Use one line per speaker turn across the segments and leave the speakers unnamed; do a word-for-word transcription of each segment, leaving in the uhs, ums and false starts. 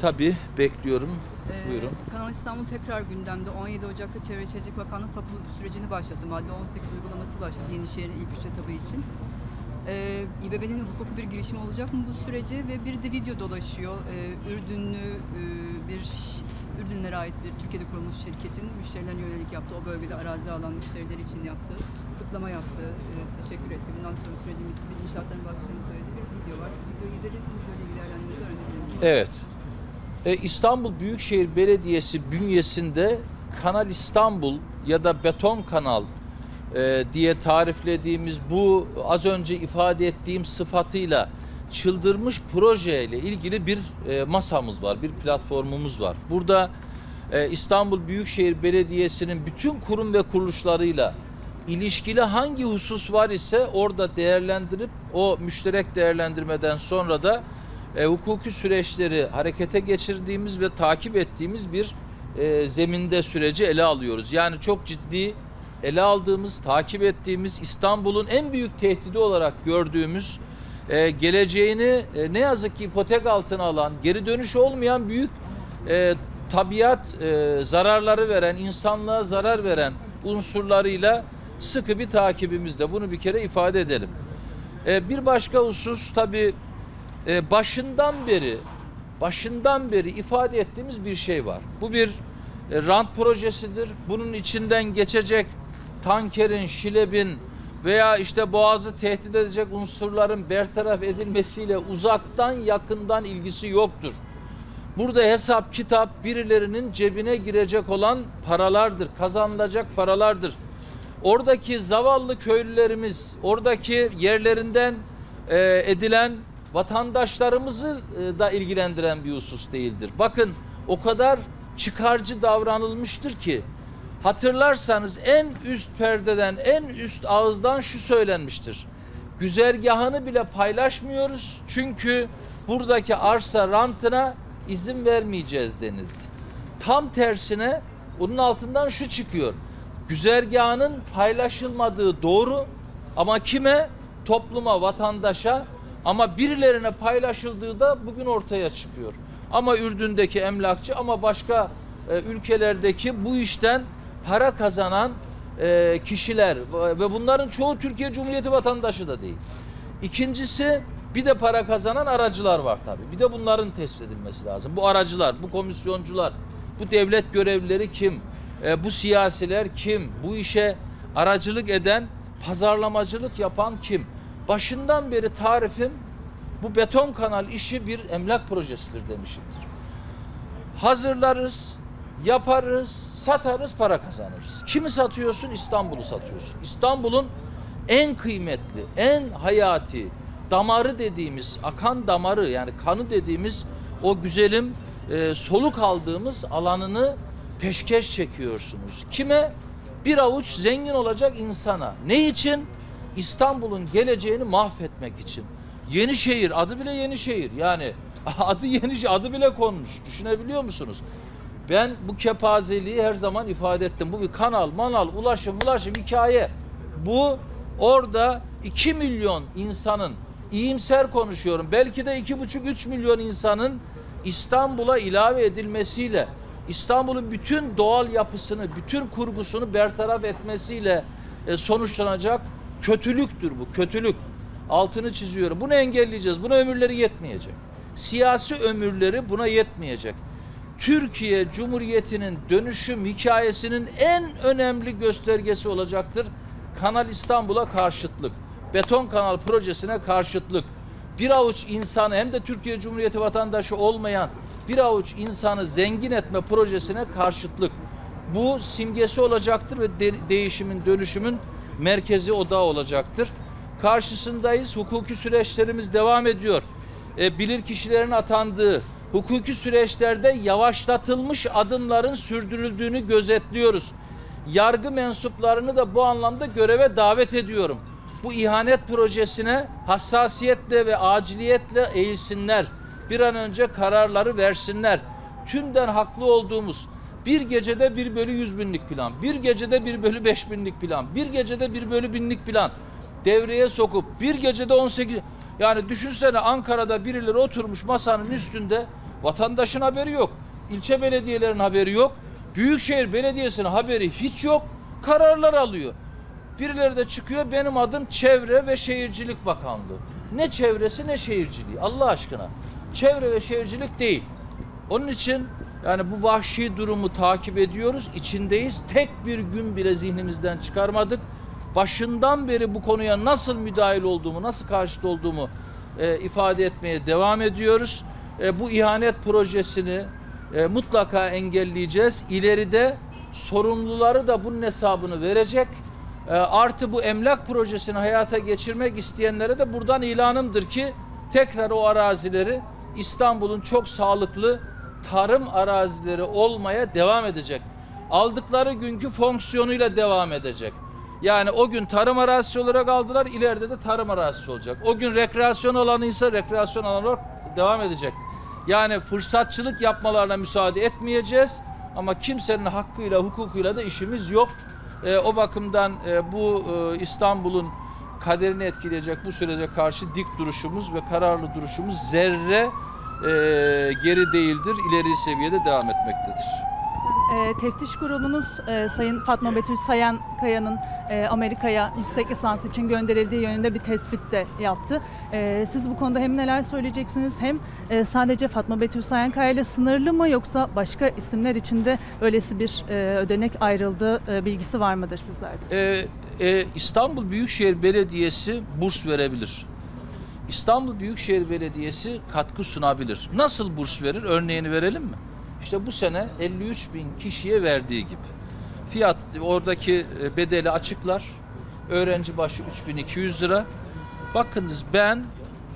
Tabii bekliyorum.
Ee,
Buyurun.
Kanal İstanbul tekrar gündemde. on yedi Ocak'ta Çevre Şehircilik Bakanlığı tapu sürecini başlattı. Madde on sekiz uygulaması başladı Yenişehir'in ilk üç etabı için. Ee, İBB'nin hukuki bir girişimi olacak mı bu sürece? Ve bir de video dolaşıyor. Ee, Ürdünlü e, bir Ürdünlere ait bir Türkiye'de kurulmuş şirketin müşterilerine yönelik yaptığı, o bölgede arazi alan müşteriler için yaptığı kutlama yaptı. E, teşekkür etti. Bundan sonra sürecin bittiği, inşaatların başlayacağını söylediği bir video var. Siz videoyu izlediniz mi? Videoyla ilgili değerlendirmenizi öğrenebilir miyim?
Evet. E, İstanbul Büyükşehir Belediyesi bünyesinde Kanal İstanbul ya da beton kanal e, diye tariflediğimiz bu az önce ifade ettiğim sıfatıyla çıldırmış projeyle ilgili bir e, masamız var, bir platformumuz var. Burada e, İstanbul Büyükşehir Belediyesi'nin bütün kurum ve kuruluşlarıyla ilişkili hangi husus var ise orada değerlendirip o müşterek değerlendirmeden sonra da e, hukuki süreçleri harekete geçirdiğimiz ve takip ettiğimiz bir e, zeminde süreci ele alıyoruz. Yani çok ciddi ele aldığımız, takip ettiğimiz, İstanbul'un en büyük tehdidi olarak gördüğümüz, e, geleceğini e, ne yazık ki ipotek altına alan, geri dönüş olmayan büyük e, tabiat e, zararları veren, insanlığa zarar veren unsurlarıyla sıkı bir takibimizde. Bunu bir kere ifade edelim. E, bir başka husus tabii e, başından beri başından beri ifade ettiğimiz bir şey var. Bu bir e, rant projesidir. Bunun içinden geçecek tankerin, şilebin veya işte boğazı tehdit edecek unsurların bertaraf edilmesiyle uzaktan yakından ilgisi yoktur. Burada hesap kitap birilerinin cebine girecek olan paralardır, kazanılacak paralardır. Oradaki zavallı köylülerimiz, oradaki yerlerinden e, edilen vatandaşlarımızı e, da ilgilendiren bir husus değildir. Bakın o kadar çıkarcı davranılmıştır ki, hatırlarsanız en üst perdeden, en üst ağızdan şu söylenmiştir: güzergahını bile paylaşmıyoruz çünkü buradaki arsa rantına izin vermeyeceğiz denildi. Tam tersine onun altından şu çıkıyor: güzergahının paylaşılmadığı doğru ama kime? Topluma, vatandaşa, ama birilerine paylaşıldığı da bugün ortaya çıkıyor. Ama Ürdün'deki emlakçı, ama başka e, ülkelerdeki bu işten para kazanan e, kişiler ve bunların çoğu Türkiye Cumhuriyeti vatandaşı da değil. İkincisi, bir de para kazanan aracılar var tabii. Bir de bunların tespit edilmesi lazım. Bu aracılar, bu komisyoncular, bu devlet görevlileri kim? E, bu siyasiler kim? Bu işe aracılık eden, pazarlamacılık yapan kim? Başından beri tarifim bu beton kanal işi bir emlak projesidir demişimdir. Hazırlarız, yaparız, satarız, para kazanırız. Kimi satıyorsun? İstanbul'u satıyorsun. İstanbul'un en kıymetli, en hayati damarı dediğimiz, akan damarı, yani kanı dediğimiz o güzelim e, soluk aldığımız alanını peşkeş çekiyorsunuz. Kime? Bir avuç zengin olacak insana. Ne için? İstanbul'un geleceğini mahvetmek için. Yenişehir, adı bile Yenişehir. Yani adı Yenişehir, adı bile konmuş. Düşünebiliyor musunuz? Ben bu kepazeliği her zaman ifade ettim. Bu bir kanal, manal, ulaşım, ulaşım hikaye. Bu orada iki milyon insanın, iyimser konuşuyorum, belki de iki buçuk üç milyon insanın İstanbul'a ilave edilmesiyle, İstanbul'un bütün doğal yapısını, bütün kurgusunu bertaraf etmesiyle e, sonuçlanacak kötülüktür bu, kötülük. Altını çiziyorum. Bunu engelleyeceğiz. Buna ömürleri yetmeyecek. Siyasi ömürleri buna yetmeyecek. Türkiye Cumhuriyeti'nin dönüşüm hikayesinin en önemli göstergesi olacaktır Kanal İstanbul'a karşıtlık, beton kanal projesine karşıtlık. Bir avuç insanı, hem de Türkiye Cumhuriyeti vatandaşı olmayan bir avuç insanı zengin etme projesine karşıtlık. Bu simgesi olacaktır ve de değişimin, dönüşümün merkezi odağı olacaktır. Karşısındayız. Hukuki süreçlerimiz devam ediyor. E, bilir kişilerin atandığı, hukuki süreçlerde yavaşlatılmış adımların sürdürüldüğünü gözetliyoruz. Yargı mensuplarını da bu anlamda göreve davet ediyorum. Bu ihanet projesine hassasiyetle ve aciliyetle eğilsinler. Bir an önce kararları versinler. Tümden haklı olduğumuz bir gecede bir bölü yüz binlik plan, bir gecede bir bölü beş binlik plan, bir gecede bir bölü binlik plan devreye sokup bir gecede on sekiz, yani düşünsene Ankara'da birileri oturmuş masanın üstünde Vatandaşın haberi yok. İlçe belediyelerin haberi yok. Büyükşehir Belediyesi'nin haberi hiç yok. Kararlar alıyor. Birileri de çıkıyor, benim adım Çevre ve Şehircilik Bakanlığı. Ne çevresi ne şehirciliği Allah aşkına. Çevre ve şehircilik değil. Onun için yani bu vahşi durumu takip ediyoruz, içindeyiz. Tek bir gün bile zihnimizden çıkarmadık. Başından beri bu konuya nasıl müdahil olduğumu, nasıl karşıt olduğumu e, ifade etmeye devam ediyoruz. E, bu ihanet projesini e, mutlaka engelleyeceğiz. İleride sorumluları da bunun hesabını verecek. E, artı bu emlak projesini hayata geçirmek isteyenlere de buradan ilanımdır ki tekrar o arazileri İstanbul'un çok sağlıklı tarım arazileri olmaya devam edecek. Aldıkları günkü fonksiyonuyla devam edecek. Yani o gün tarım arazisi olarak aldılar, ileride de tarım arazisi olacak. O gün rekreasyon alanıysa rekreasyon alanı olarak devam edecek. Yani fırsatçılık yapmalarına müsaade etmeyeceğiz ama kimsenin hakkıyla, hukukuyla da işimiz yok. E, o bakımdan e, bu e, İstanbul'un kaderini etkileyecek bu sürece karşı dik duruşumuz ve kararlı duruşumuz zerre e, geri değildir, ileri seviyede devam etmektedir.
E, teftiş kurulunuz e, Sayın Fatma Betül Sayankaya'nın e, Amerika'ya yüksek lisans için gönderildiği yönünde bir tespit de yaptı. E, siz bu konuda hem neler söyleyeceksiniz hem e, sadece Fatma Betül Sayankaya ile sınırlı mı yoksa başka isimler için de öylesi bir e, ödenek ayrıldığı e, bilgisi var mıdır sizlerde?
E, e, İstanbul Büyükşehir Belediyesi burs verebilir. İstanbul Büyükşehir Belediyesi katkı sunabilir. Nasıl burs verir? Örneğini verelim mi? İşte bu sene elli üç bin kişiye verdiği gibi. Fiyat oradaki bedeli açıklar. Öğrenci başı üç bin iki yüz lira. Bakınız ben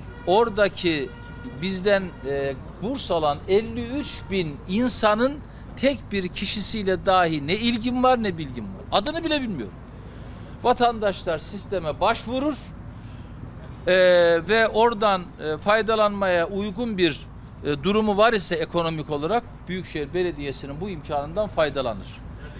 oradaki bizden e, burs alan elli üç bin insanın tek bir kişisiyle dahi ne ilgim var ne bilgim var. Adını bile bilmiyorum. Vatandaşlar sisteme başvurur e, ve oradan e, faydalanmaya uygun bir e, durumu var ise ekonomik olarak Büyükşehir Belediyesi'nin bu imkanından faydalanır.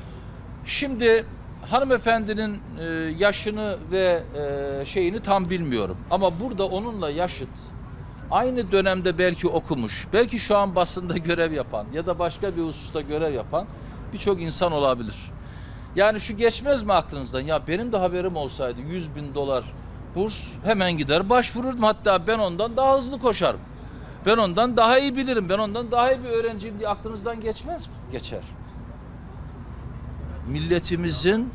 Şimdi hanımefendinin e, yaşını ve e, şeyini tam bilmiyorum ama burada onunla yaşıt aynı dönemde belki okumuş, belki şu an basında görev yapan ya da başka bir hususta görev yapan birçok insan olabilir. Yani şu geçmez mi aklınızdan? Ya benim de haberim olsaydı yüz bin dolar burs hemen gider başvururdum. Hatta ben ondan daha hızlı koşarım. Ben ondan daha iyi bilirim. Ben ondan daha iyi bir öğrenciyim diye aklınızdan geçmez mi? Geçer. Milletimizin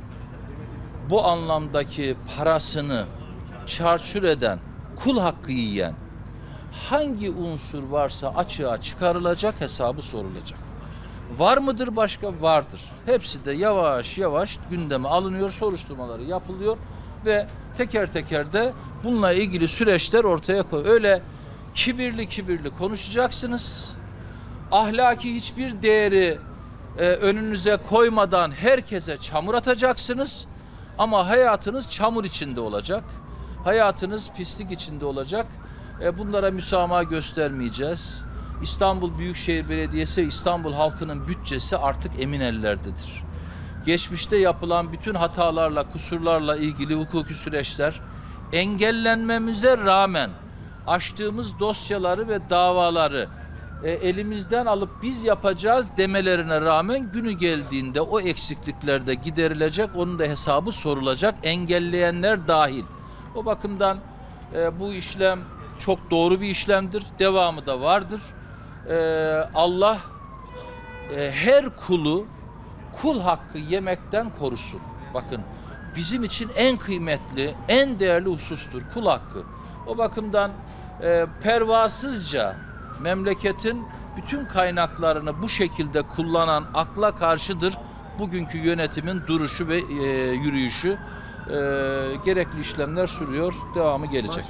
bu anlamdaki parasını çarçur eden, kul hakkı yiyen hangi unsur varsa açığa çıkarılacak, hesabı sorulacak. Var mıdır başka? Vardır. Hepsi de yavaş yavaş gündeme alınıyor, soruşturmaları yapılıyor ve teker teker de bununla ilgili süreçler ortaya koyuyor. Öyle kibirli kibirli konuşacaksınız. Ahlaki hiçbir değeri e, önünüze koymadan herkese çamur atacaksınız. Ama hayatınız çamur içinde olacak. Hayatınız pislik içinde olacak. E, bunlara müsamaha göstermeyeceğiz. İstanbul Büyükşehir Belediyesi, İstanbul halkının bütçesi artık emin ellerdedir. Geçmişte yapılan bütün hatalarla, kusurlarla ilgili hukuki süreçler engellenmemize rağmen açtığımız dosyaları ve davaları e, elimizden alıp biz yapacağız demelerine rağmen günü geldiğinde o eksiklikler de giderilecek, onun da hesabı sorulacak, engelleyenler dahil. O bakımdan e, bu işlem çok doğru bir işlemdir, devamı da vardır. E, Allah e, her kulu kul hakkı yemekten korusun. Bakın bizim için en kıymetli, en değerli husustur kul hakkı. O bakımdan e, pervasızca memleketin bütün kaynaklarını bu şekilde kullanan akla karşıdır bugünkü yönetimin duruşu ve e, yürüyüşü. E, gerekli işlemler sürüyor, devamı gelecek.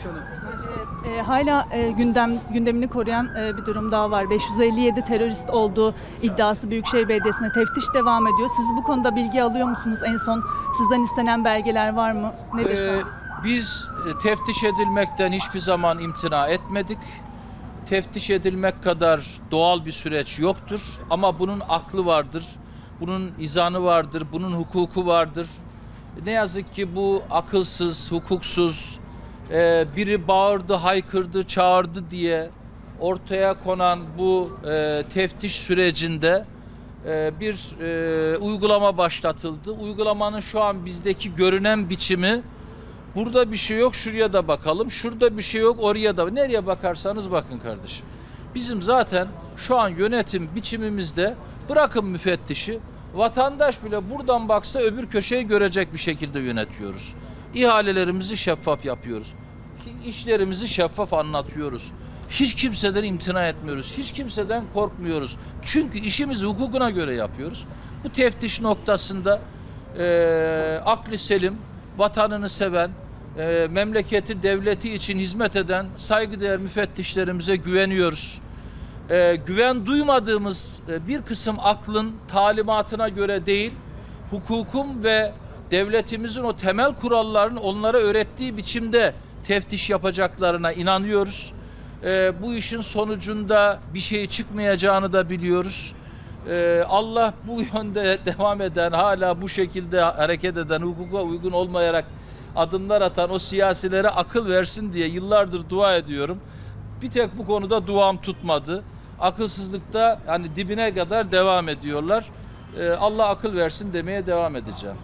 E, hala e, gündem gündemini koruyan e, bir durum daha var. beş yüz elli yedi terörist olduğu iddiası Büyükşehir Belediyesi'ne teftiş devam ediyor. Siz bu konuda bilgi alıyor musunuz? En son sizden istenen belgeler var mı? Nedir
Ee,
son?
biz teftiş edilmekten hiçbir zaman imtina etmedik. Teftiş edilmek kadar doğal bir süreç yoktur. Ama bunun aklı vardır, bunun izanı vardır, bunun hukuku vardır. Ne yazık ki bu akılsız, hukuksuz, e, biri bağırdı, haykırdı, çağırdı diye ortaya konan bu e, teftiş sürecinde e, bir e, uygulama başlatıldı. Uygulamanın şu an bizdeki görünen biçimi, burada bir şey yok, şuraya da bakalım, şurada bir şey yok, oraya da. Nereye bakarsanız bakın kardeşim. Bizim zaten şu an yönetim biçimimizde, bırakın müfettişi, vatandaş bile buradan baksa öbür köşeyi görecek bir şekilde yönetiyoruz. İhalelerimizi şeffaf yapıyoruz. İşlerimizi şeffaf anlatıyoruz. Hiç kimseden imtina etmiyoruz. Hiç kimseden korkmuyoruz. Çünkü işimizi hukukuna göre yapıyoruz. Bu teftiş noktasında e, aklı selim, vatanını seven, e, memleketi, devleti için hizmet eden saygıdeğer müfettişlerimize güveniyoruz. E, güven duymadığımız e, bir kısım aklın talimatına göre değil, hukukun ve devletimizin o temel kurallarını onlara öğrettiği biçimde teftiş yapacaklarına inanıyoruz. Ee, bu işin sonucunda bir şey çıkmayacağını da biliyoruz. Ee, Allah bu yönde devam eden, hala bu şekilde hareket eden, hukuka uygun olmayarak adımlar atan o siyasilere akıl versin diye yıllardır dua ediyorum. Bir tek bu konuda duam tutmadı. Akılsızlıkta hani dibine kadar devam ediyorlar. Ee, Allah akıl versin demeye devam edeceğim.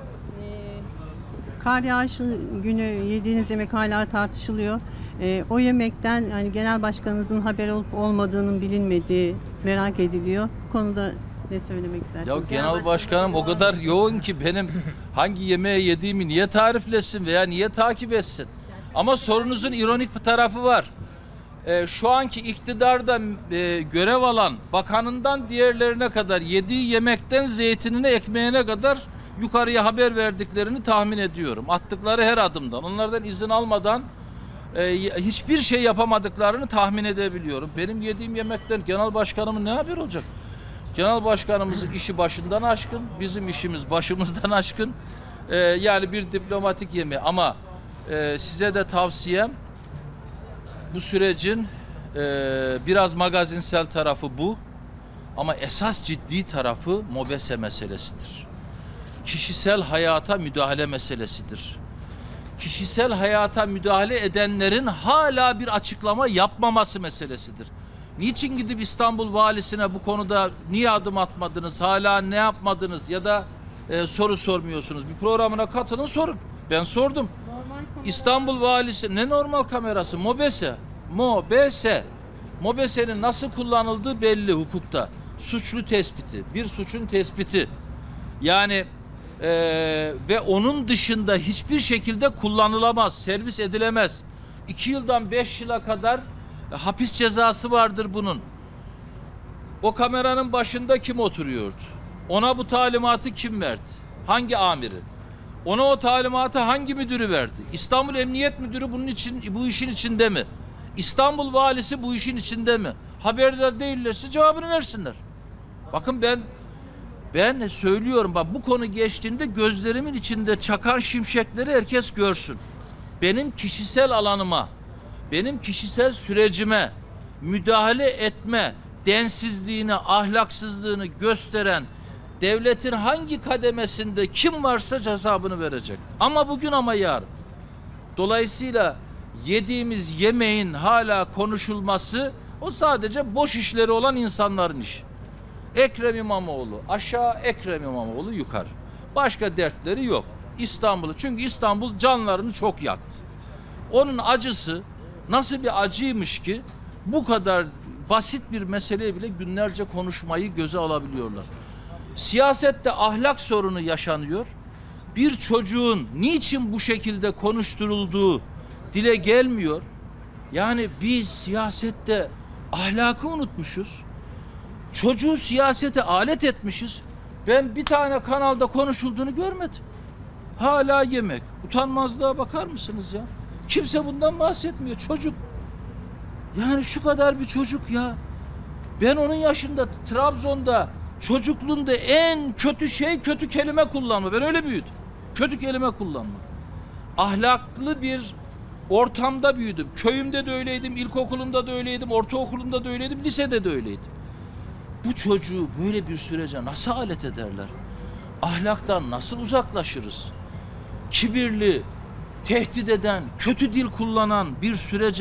Kar yağışı günü yediğiniz yemek hala tartışılıyor. E, o yemekten yani genel başkanınızın haber olup olmadığının bilinmediği merak ediliyor. Bu konuda ne söylemek istersiniz?
Ya genel başkanım o kadar yoğun ki benim hangi yemeği yediğimi niye tariflesin veya niye takip etsin? Ama sorunuzun ironik bir tarafı var. Ee, şu anki iktidarda e, görev alan bakanından diğerlerine kadar yediği yemekten zeytinine, ekmeğine kadar yukarıya haber verdiklerini tahmin ediyorum. Attıkları her adımdan, onlardan izin almadan e, hiçbir şey yapamadıklarını tahmin edebiliyorum. Benim yediğim yemekten genel başkanımın ne haber olacak? Genel başkanımızın işi başından aşkın, bizim işimiz başımızdan aşkın. E, yani bir diplomatik yemeği ama e, size de tavsiyem, bu sürecin e, biraz magazinsel tarafı bu ama esas ciddi tarafı MOBESE meselesidir. Kişisel hayata müdahale meselesidir. Kişisel hayata müdahale edenlerin hala bir açıklama yapmaması meselesidir. Niçin gidip İstanbul Valisi'ne bu konuda niye adım atmadınız, hala ne yapmadınız ya da e, soru sormuyorsunuz? Bir programına katılın, sorun. Ben sordum. İstanbul Valisi ne normal kamerası? MOBESE. MOBESE. MOBESE'nin nasıl kullanıldığı belli hukukta. Suçlu tespiti, bir suçun tespiti. Yani e, ve onun dışında hiçbir şekilde kullanılamaz, servis edilemez. İki yıldan beş yıla kadar e, hapis cezası vardır bunun. O kameranın başında kim oturuyordu? Ona bu talimatı kim verdi? Hangi amiri? Ona o talimatı hangi müdürü verdi? İstanbul Emniyet Müdürü bunun için, bu işin içinde mi? İstanbul Valisi bu işin içinde mi? Haberdar değillerse cevabını versinler. Bakın ben ben söylüyorum, bak bu konu geçtiğinde gözlerimin içinde çakan şimşekleri herkes görsün. Benim kişisel alanıma, benim kişisel sürecime müdahale etme densizliğini, ahlaksızlığını gösteren devletin hangi kademesinde kim varsa hesabını verecek. Ama bugün ama yarın. Dolayısıyla yediğimiz yemeğin hala konuşulması o sadece boş işleri olan insanların işi. Ekrem İmamoğlu aşağı, Ekrem İmamoğlu yukarı. Başka dertleri yok. İstanbul'u. Çünkü İstanbul canlarını çok yaktı. Onun acısı nasıl bir acıymış ki bu kadar basit bir meseleye bile günlerce konuşmayı göze alabiliyorlar. Siyasette ahlak sorunu yaşanıyor. Bir çocuğun niçin bu şekilde konuşturulduğu dile gelmiyor. Yani biz siyasette ahlakı unutmuşuz. Çocuğu siyasete alet etmişiz. Ben bir tane kanalda konuşulduğunu görmedim. Hala yemek. Utanmazlığa bakar mısınız ya? Kimse bundan bahsetmiyor. Çocuk. Yani şu kadar bir çocuk ya. Ben onun yaşında Trabzon'da çocukluğunda en kötü şey kötü kelime kullanma. Ben öyle büyüdüm. Kötü kelime kullanma. Ahlaklı bir ortamda büyüdüm. Köyümde de öyleydim, ilkokulumda da öyleydim, ortaokulumda da öyleydim, lisede de öyleydim. Bu çocuğu böyle bir sürece nasıl alet ederler? Ahlaktan nasıl uzaklaşırız? Kibirli, tehdit eden, kötü dil kullanan bir sürece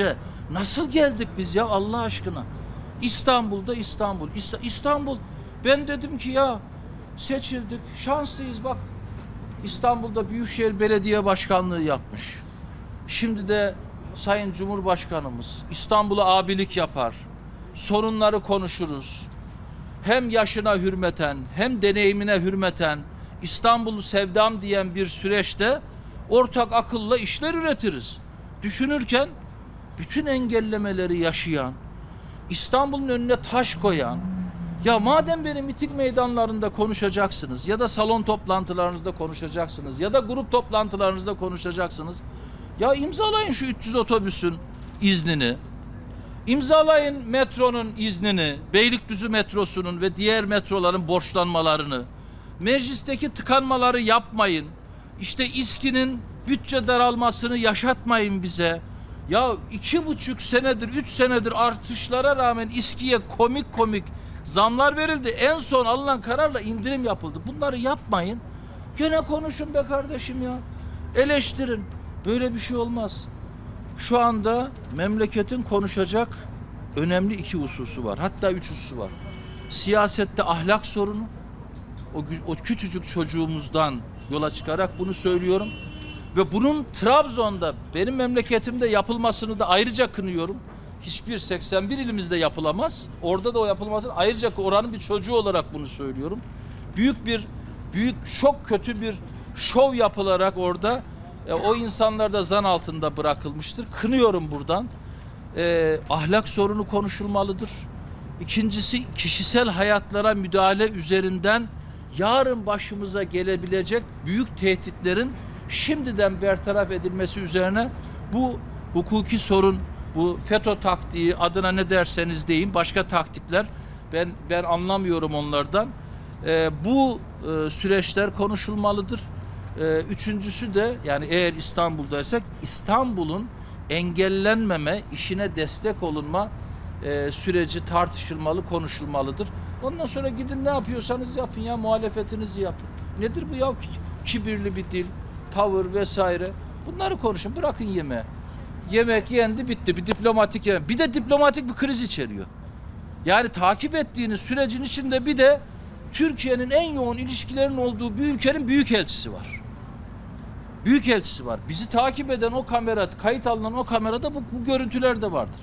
Nasıl geldik biz ya Allah aşkına? İstanbul'da İstanbul. İsta- İstanbul. Ben dedim ki ya seçildik, şanslıyız bak. İstanbul'da Büyükşehir Belediye Başkanlığı yapmış. Şimdi de Sayın Cumhurbaşkanımız İstanbul'a abilik yapar. Sorunları konuşuruz. Hem yaşına hürmeten hem deneyimine hürmeten İstanbul'u sevdam diyen bir süreçte ortak akılla işler üretiriz. Düşünürken bütün engellemeleri yaşayan, İstanbul'un önüne taş koyan, ya madem beni miting meydanlarında konuşacaksınız ya da salon toplantılarınızda konuşacaksınız ya da grup toplantılarınızda konuşacaksınız, ya imzalayın şu üç yüz otobüsün iznini, imzalayın metronun iznini, Beylikdüzü metrosunun ve diğer metroların borçlanmalarını, meclisteki tıkanmaları yapmayın, işte İSKİ'nin bütçe daralmasını yaşatmayın bize. Ya iki buçuk senedir, üç senedir artışlara rağmen İSKİ'ye komik komik zamlar verildi. En son alınan kararla indirim yapıldı. Bunları yapmayın. Gene konuşun be kardeşim ya. Eleştirin. Böyle bir şey olmaz. Şu anda memleketin konuşacak önemli iki hususu var. Hatta üç hususu var. Siyasette ahlak sorunu. O, o küçücük çocuğumuzdan yola çıkarak bunu söylüyorum. Ve bunun Trabzon'da, benim memleketimde yapılmasını da ayrıca kınıyorum. Hiçbir seksen bir ilimizde yapılamaz. Orada da o yapılmasını ayrıca oranın bir çocuğu olarak bunu söylüyorum. Büyük bir, büyük çok kötü bir şov yapılarak orada e, o insanlar da zan altında bırakılmıştır. Kınıyorum buradan. E, ahlak sorunu konuşulmalıdır. İkincisi kişisel hayatlara müdahale üzerinden yarın başımıza gelebilecek büyük tehditlerin şimdiden bertaraf edilmesi üzerine bu hukuki sorun, bu FETÖ taktiği adına ne derseniz deyin, başka taktikler ben ben anlamıyorum onlardan. Ee, bu e, süreçler konuşulmalıdır. Ee, üçüncüsü de yani eğer İstanbul'daysak İstanbul'un engellenmeme, işine destek olunma e, süreci tartışılmalı, konuşulmalıdır. Ondan sonra gidin ne yapıyorsanız yapın ya, muhalefetinizi yapın. Nedir bu ya? Kibirli bir dil, tavır vesaire. Bunları konuşun, bırakın yemeği. Yemek yendi, bitti. Bir diplomatik yemek. Bir de diplomatik bir kriz içeriyor. Yani takip ettiğiniz sürecin içinde bir de Türkiye'nin en yoğun ilişkilerin olduğu bir ülkenin büyükelçisi var. Büyükelçisi var. Bizi takip eden o kamera, kayıt alınan o kamerada bu, bu görüntüler de vardır.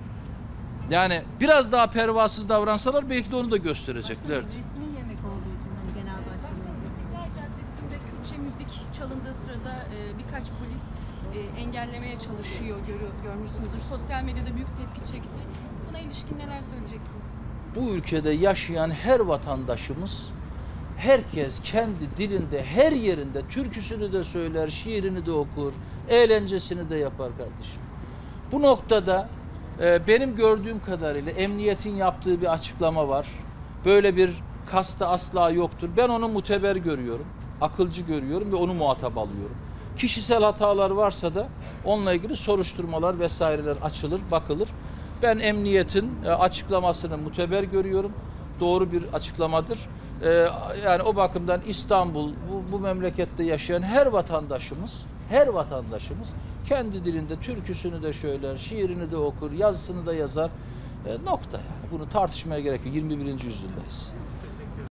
Yani biraz daha pervasız davransalar belki de onu da göstereceklerdi.
Resmi yemek olduğu için hani genel başkanım.
İstiklal Caddesi'nde Kürtçe müzik çalındığı sırada e, birkaç polis e, engellemeye çalışıyor, görüyor, görmüşsünüzdür. Sosyal medyada büyük tepki çekti. Buna ilişkin neler söyleyeceksiniz?
Bu ülkede yaşayan her vatandaşımız, herkes kendi dilinde, her yerinde türküsünü de söyler, şiirini de okur, eğlencesini de yapar kardeşim. Bu noktada e, benim gördüğüm kadarıyla emniyetin yaptığı bir açıklama var. Böyle bir kasta asla yoktur. Ben onu muteber görüyorum, akılcı görüyorum ve onu muhatap alıyorum. Kişisel hatalar varsa da onunla ilgili soruşturmalar vesaireler açılır, bakılır. Ben emniyetin e, açıklamasını muteber görüyorum. Doğru bir açıklamadır. E, yani o bakımdan İstanbul, bu, bu memlekette yaşayan her vatandaşımız, her vatandaşımız kendi dilinde türküsünü de söyler, şiirini de okur, yazısını da yazar. E, nokta yani. Bunu tartışmaya gerek yok. yirmi birinci yüzyıldayız.